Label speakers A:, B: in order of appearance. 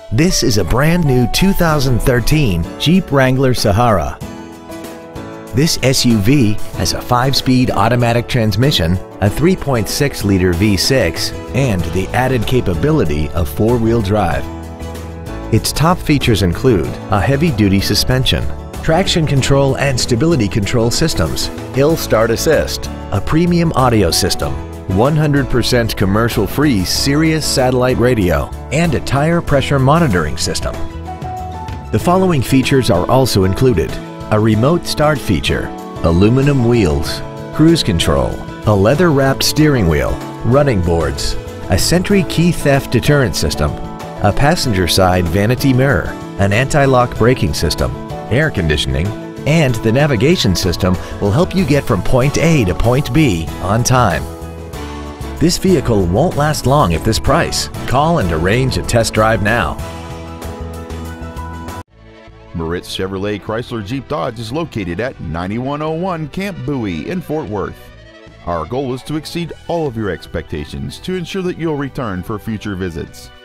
A: This is a brand new 2013 Jeep Wrangler Sahara. This SUV has a 5-speed automatic transmission, a 3.6-liter V6, and the added capability of 4-wheel drive. Its top features include a heavy-duty suspension, traction control and stability control systems, hill start assist, a premium audio system, 100% commercial-free Sirius satellite radio, and a tire pressure monitoring system. The following features are also included: a remote start feature, aluminum wheels, cruise control, a leather-wrapped steering wheel, running boards, a Sentry key theft deterrent system, a passenger side vanity mirror, an anti-lock braking system, air conditioning, and the navigation system will help you get from point A to point B on time. This vehicle won't last long at this price. Call and arrange a test drive now.
B: Moritz Chevrolet Chrysler Jeep Dodge is located at 9101 Camp Bowie in Fort Worth. Our goal is to exceed all of your expectations to ensure that you'll return for future visits.